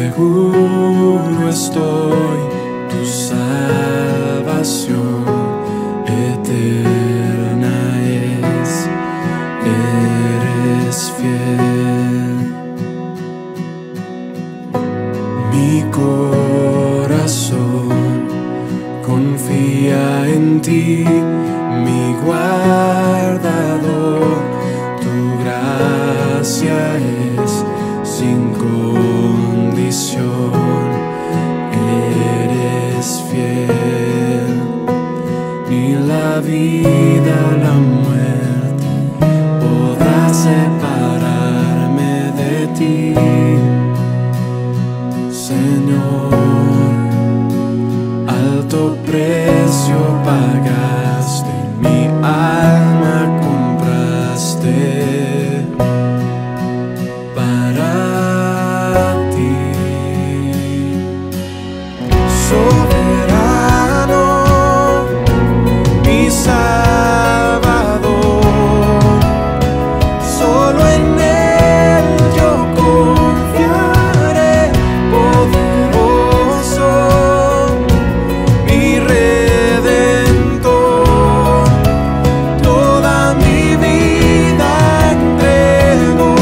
Seguro estoy, tu salvación eterna es, eres fiel. Mi corazón confía en ti, mi guardador, tu gracia es sin condición, eres fiel. Ni la vida, la muerte podrá separarme de ti, Señor. Alto precio pagaste, mi alma compraste para ti. Soberano, mi Salvador, solo en Él yo confiaré. Poderoso, mi Redentor, toda mi vida entrego.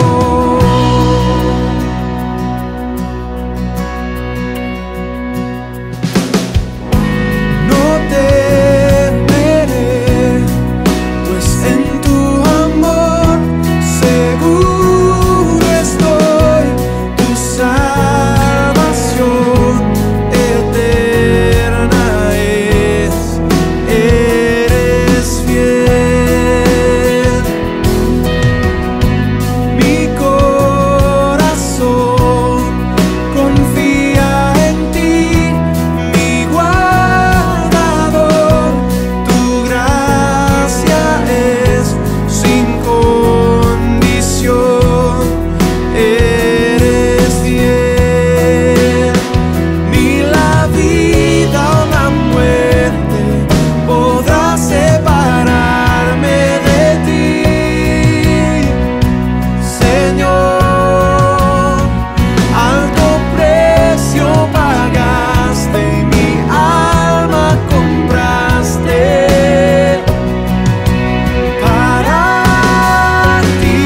No temeré, pues en tu amor seguro estoy, tu salvación eterna es, eres fiel. Mi corazón confía en ti, mi guardador, tu gracia es sin condición, eres fiel. Ni la vida o la muerte podrá separarme de ti, Señor. Alto precio pagaste y mi alma compraste para ti.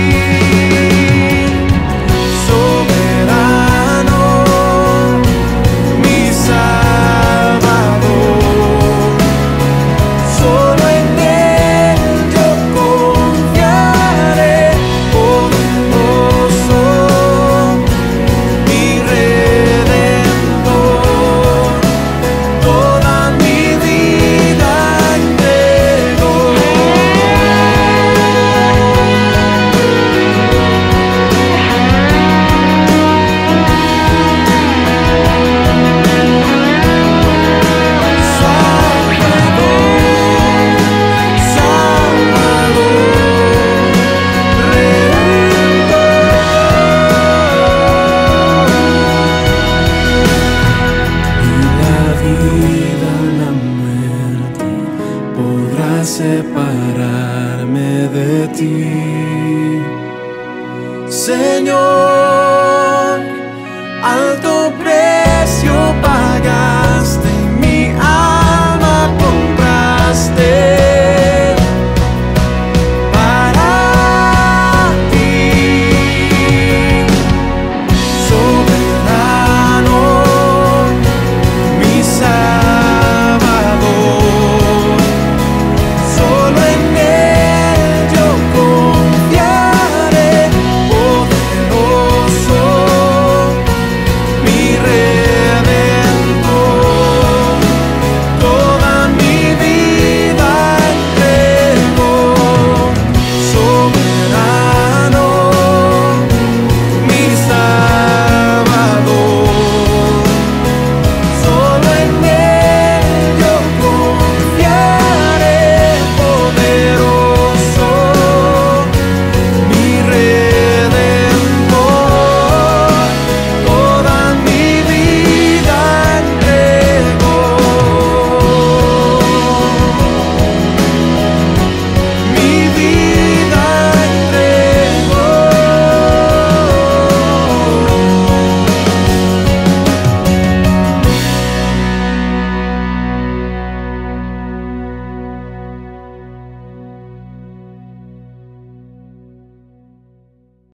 Soberano, mi Salvador, solo en Él yo confiaré. Poderoso, mi Redentor, toda mi vida entrego. Podrá separarme de ti, Señor.